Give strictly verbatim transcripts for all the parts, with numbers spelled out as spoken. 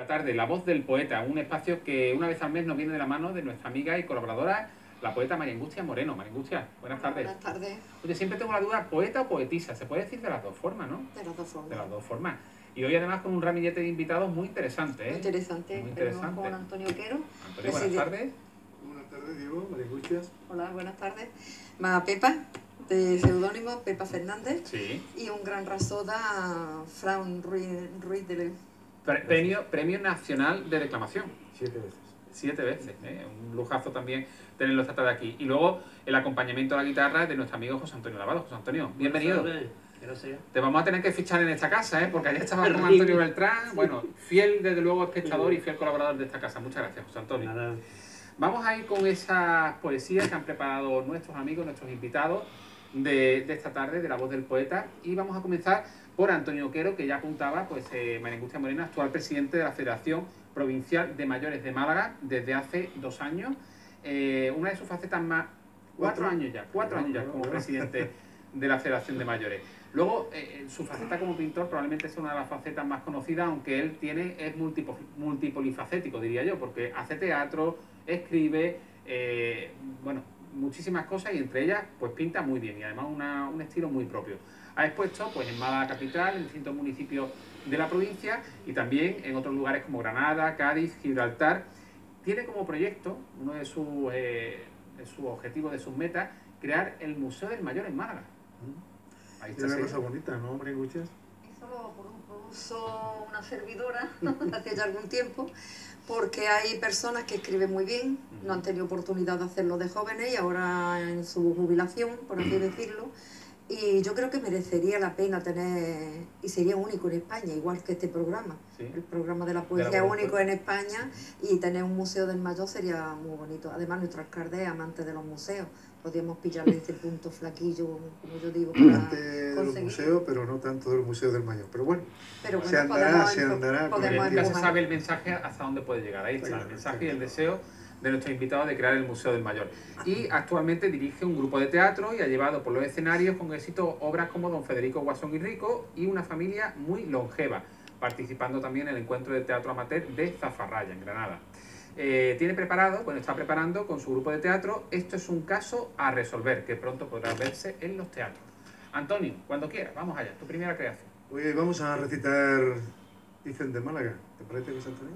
La tarde, La Voz del Poeta, un espacio que una vez al mes nos viene de la mano de nuestra amiga y colaboradora, la poeta María Angustia Moreno. María Angustia, buenas Hola, tardes. Buenas tardes. Oye, siempre tengo la duda, ¿poeta o poetisa? Se puede decir de las dos formas, ¿no? De las dos formas. De las dos formas. Y hoy además con un ramillete de invitados muy interesante, ¿eh? Muy interesante. Muy interesante. Venimos con Antonio Quero. Antonio, buenas tardes. Buenas tardes, Diego, María Angustia. Hola, buenas tardes. Más Pepa, de seudónimo Pepa Fernández. Sí. Y un gran rasoda, Fran Ruiz, Ruiz de... Premio, Premio Nacional de Declamación. Siete veces. Siete veces, ¿eh? Un lujazo también tenerlo esta tarde aquí. Y luego el acompañamiento a la guitarra de nuestro amigo José Antonio Lavado. José Antonio, bienvenido. Gracias. Te vamos a tener que fichar en esta casa, ¿eh? Porque allá estaba con Antonio Beltrán. Bueno, fiel desde luego espectador y fiel colaborador de esta casa. Muchas gracias, José Antonio. Nada. Vamos a ir con esas poesías que han preparado nuestros amigos, nuestros invitados de, de esta tarde, de La Voz del Poeta. Y vamos a comenzar por Antonio Quero, que ya apuntaba, pues eh, María Angustia Moreno, actual presidente de la Federación Provincial de Mayores de Málaga desde hace dos años. Eh, una de sus facetas más... Cuatro, cuatro años ya, cuatro años ya como presidente de la Federación de Mayores. Luego, eh, su faceta como pintor probablemente es una de las facetas más conocidas, aunque él tiene es multipo, multipolifacético, diría yo, porque hace teatro, escribe, eh, bueno, muchísimas cosas y entre ellas, pues pinta muy bien y además una, un estilo muy propio. Ha expuesto pues, en Málaga capital, en distintos municipios de la provincia y también en otros lugares como Granada, Cádiz, Gibraltar. Tiene como proyecto, uno de sus, eh, de sus objetivos, de sus metas, crear el Museo del Mayor en Málaga. Ahí está una cosa bonita, ¿no, María Angustia? Eso lo propuso una servidora hace ya algún tiempo, porque hay personas que escriben muy bien, no han tenido oportunidad de hacerlo de jóvenes y ahora en su jubilación, por así decirlo, y yo creo que merecería la pena tener, y sería único en España, igual que este programa. Sí. El programa de la poesía es único en España y tener un museo del mayor sería muy bonito. Además, nuestro alcalde es amante de los museos. Podríamos pillarle ese punto flaquillo, como yo digo, para amante de los museos, pero no tanto del Museo del Mayor. Pero bueno, pero bueno se andará, podemos, se andará. Podemos ya se sabe el mensaje hasta dónde puede llegar. Ahí está el mensaje y el deseo de nuestro invitado de crear el Museo del Mayor. Y actualmente dirige un grupo de teatro y ha llevado por los escenarios con éxito obras como Don Federico Guasón y Rico y Una familia muy longeva, participando también en el encuentro de teatro amateur de Zafarraya, en Granada. Eh, tiene preparado, bueno, está preparando con su grupo de teatro Esto es un caso a resolver, que pronto podrá verse en los teatros. Antonio, cuando quieras, vamos allá, tu primera creación. Hoy vamos a recitar Dicen de Málaga. ¿Te parece, José Antonio?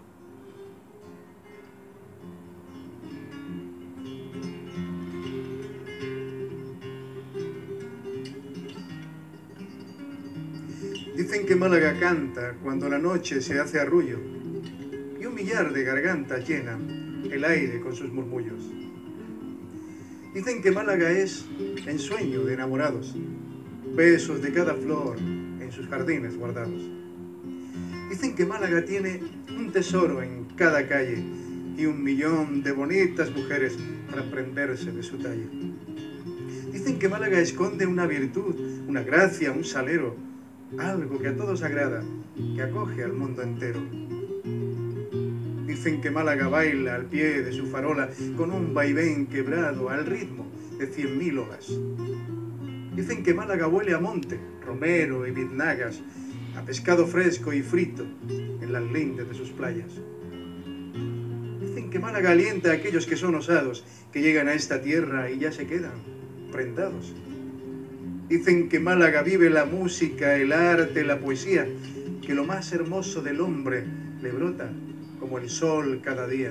Dicen que Málaga canta cuando la noche se hace arrullo y un millar de gargantas llenan el aire con sus murmullos. Dicen que Málaga es ensueño de enamorados, besos de cada flor en sus jardines guardados. Dicen que Málaga tiene un tesoro en cada calle y un millón de bonitas mujeres para prenderse de su talle. Dicen que Málaga esconde una virtud, una gracia, un salero, algo que a todos agrada, que acoge al mundo entero. Dicen que Málaga baila al pie de su farola con un vaivén quebrado al ritmo de cien mil olas. Dicen que Málaga huele a monte, romero y biznagas, a pescado fresco y frito en las lindes de sus playas. Dicen que Málaga alienta a aquellos que son osados, que llegan a esta tierra y ya se quedan prendados. Dicen que Málaga vive la música, el arte, la poesía, que lo más hermoso del hombre le brota como el sol cada día.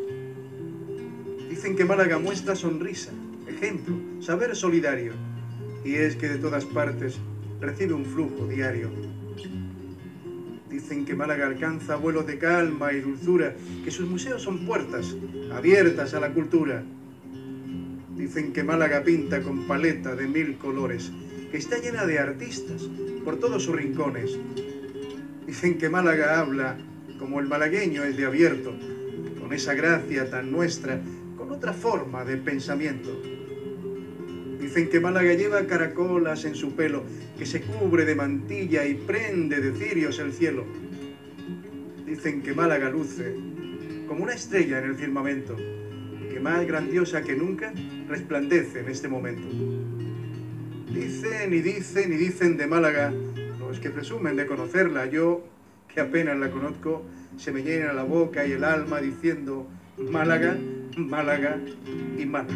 Dicen que Málaga muestra sonrisa, ejemplo, saber solidario, y es que de todas partes recibe un flujo diario. Dicen que Málaga alcanza vuelos de calma y dulzura, que sus museos son puertas abiertas a la cultura. Dicen que Málaga pinta con paleta de mil colores, que está llena de artistas por todos sus rincones. Dicen que Málaga habla como el malagueño es de abierto, con esa gracia tan nuestra, con otra forma de pensamiento. Dicen que Málaga lleva caracolas en su pelo, que se cubre de mantilla y prende de cirios el cielo. Dicen que Málaga luce como una estrella en el firmamento, que más grandiosa que nunca resplandece en este momento. Dicen y dicen y dicen de Málaga los que presumen de conocerla. Yo, que apenas la conozco, se me llena la boca y el alma diciendo Málaga, Málaga y Málaga.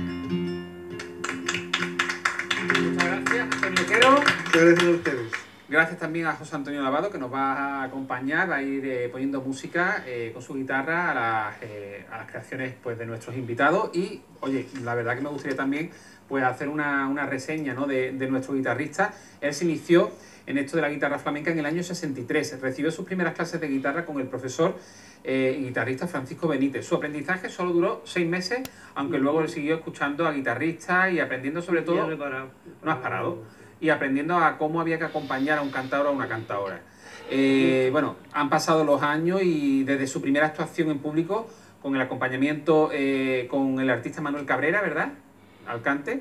Muchas gracias, Antonio Quero. Muchas gracias a ustedes. Gracias también a José Antonio Lavado, que nos va a acompañar, va a ir eh, poniendo música eh, con su guitarra a las, eh, a las creaciones pues, de nuestros invitados. Y, oye, la verdad que me gustaría también pues, hacer una, una reseña, ¿no? de, de nuestro guitarrista. Él se inició en esto de la guitarra flamenca en el año sesenta y tres. Recibió sus primeras clases de guitarra con el profesor eh, y guitarrista Francisco Benítez. Su aprendizaje solo duró seis meses, aunque luego él siguió escuchando a guitarristas y aprendiendo sobre todo... No he parado. No has parado. Y aprendiendo a cómo había que acompañar a un cantador o a una cantadora. Eh, bueno, han pasado los años y desde su primera actuación en público, con el acompañamiento eh, con el artista Manuel Cabrera, ¿verdad? Al cante.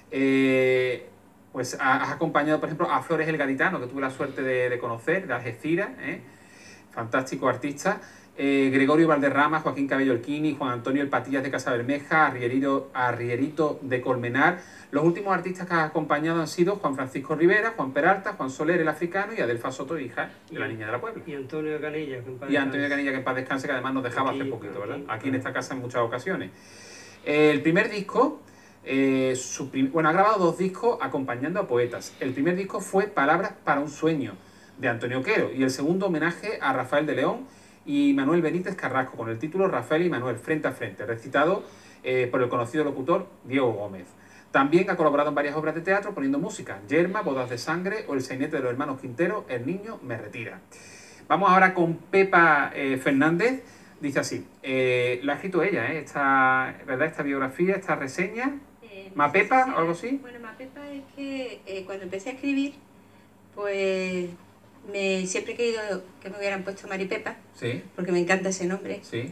Eh, pues has acompañado, por ejemplo, a Flores el Gaditano, que tuve la suerte de, de conocer, de Algeciras, ¿eh? Fantástico artista. Eh, Gregorio Valderrama, Joaquín Cabello Elquini, Juan Antonio El Patillas de Casa Bermeja, Arrierito, Arrierito de Colmenar. Los últimos artistas que has acompañado han sido Juan Francisco Rivera, Juan Peralta, Juan Soler el Africano y Adelfa Soto, hija de la Niña de la Puebla. Y Antonio Canilla, que en paz Y Antonio descanse. Canilla, que en paz descanse, que además nos dejaba Aquí, hace poquito, ¿verdad? aquí, Aquí en claro. esta casa en muchas ocasiones. Eh, el primer disco, eh, su prim- bueno, ha grabado dos discos acompañando a poetas. El primer disco fue Palabras para un sueño, de Antonio Quero, y el segundo homenaje a Rafael de León y Manuel Benítez Carrasco, con el título Rafael y Manuel, frente a frente, recitado eh, por el conocido locutor Diego Gómez. También ha colaborado en varias obras de teatro poniendo música, Yerma, Bodas de Sangre o El sainete de los hermanos Quintero, El niño me retira. Vamos ahora con Pepa eh, Fernández. Dice así, eh, la ha escrito ella, ¿eh? esta, ¿verdad? Esta biografía, esta reseña. Eh, ¿Mapepa sí, sí, o algo así? Bueno, Mapepa es que eh, cuando empecé a escribir, pues me, siempre he querido que me hubieran puesto Maripepa, Sí, porque me encanta ese nombre, sí,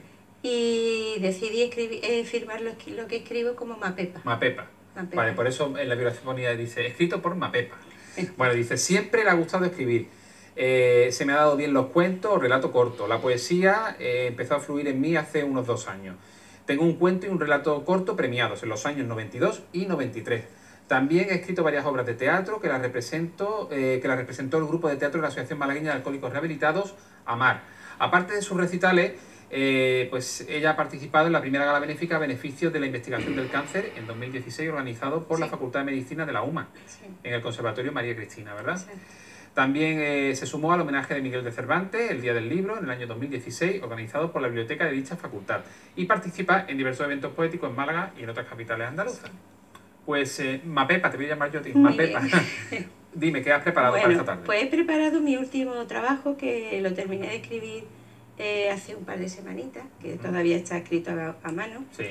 y decidí escribir, eh, firmar lo, que- lo que escribo como Mapepa. Mapepa. Mapepa. Vale, por eso en la biografía ponía, dice, escrito por Mapepa. Bueno, dice, siempre le ha gustado escribir. Eh, se me ha dado bien los cuentos o relato corto. La poesía eh, empezó a fluir en mí hace unos dos años. Tengo un cuento y un relato corto premiados en los años noventa y dos y noventa y tres. También he escrito varias obras de teatro que las represento, eh, que las representó el grupo de teatro de la Asociación Malagueña de Alcohólicos Rehabilitados, AMAR. Aparte de sus recitales, eh, pues ella ha participado en la primera gala benéfica a beneficio de la investigación del cáncer en dos mil dieciséis, organizado por la Sí. Facultad de Medicina de la UMA, Sí, en el Conservatorio María Cristina, ¿verdad? sí. También eh, se sumó al homenaje de Miguel de Cervantes, el Día del Libro, en el año dos mil dieciséis, organizado por la biblioteca de dicha facultad, y participa en diversos eventos poéticos en Málaga y en otras capitales andaluzas. Pues, eh, Mapepa, te voy a llamar yo a ti, Muy Mapepa. Dime, ¿qué has preparado para Bueno, esta tarde? pues he preparado mi último trabajo, que lo terminé de escribir eh, hace un par de semanitas, que todavía está escrito a, a mano. Sí,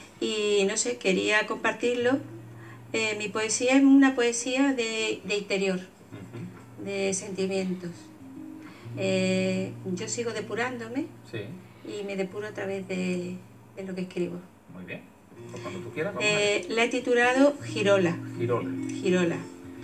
Y no sé, quería compartirlo. Eh, mi poesía es una poesía de, de interior, ujú, de sentimientos. Eh, yo sigo depurándome sí, y me depuro a través de, de lo que escribo. muy bien. Pues cuando tú quieras, vamos Eh, la he titulado Girola. a Girola. Girola.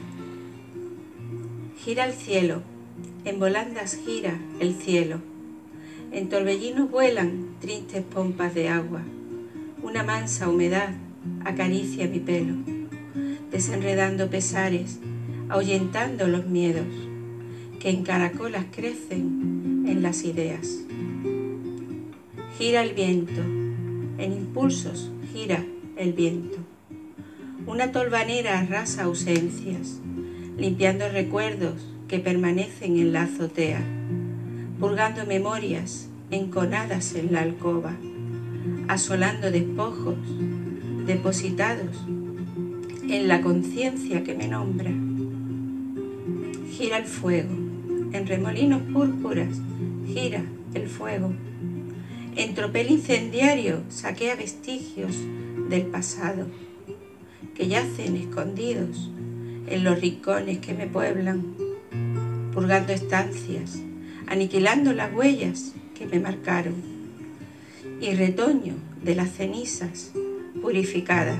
Gira el cielo, en volandas gira el cielo. En torbellinos vuelan tristes pompas de agua. Una mansa humedad acaricia mi pelo, desenredando pesares, ahuyentando los miedos que en caracolas crecen en las ideas. Gira el viento, en impulsos gira el viento. Una tolvanera arrasa ausencias, limpiando recuerdos que permanecen en la azotea, purgando memorias enconadas en la alcoba, asolando despojos depositados en la conciencia que me nombra. Gira el fuego, en remolinos púrpuras gira el fuego. En tropel incendiario saquea vestigios del pasado que yacen escondidos en los rincones que me pueblan, purgando estancias, aniquilando las huellas que me marcaron, y retoño de las cenizas purificadas.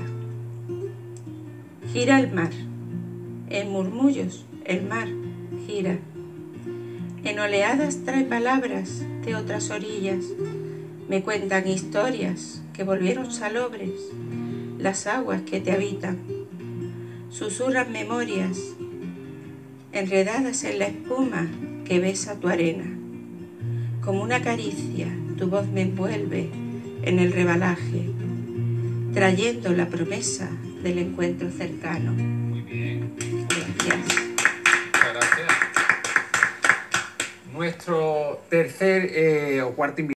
Gira el mar, en murmullos el mar gira, en oleadas trae palabras de otras orillas, me cuentan historias que volvieron salobres, las aguas que te habitan, susurran memorias enredadas en la espuma que besa tu arena. Como una caricia, tu voz me envuelve en el rebalaje, trayendo la promesa del encuentro cercano. Muy bien. Gracias. Muchas gracias. Nuestro tercer eh, o cuarto invitado.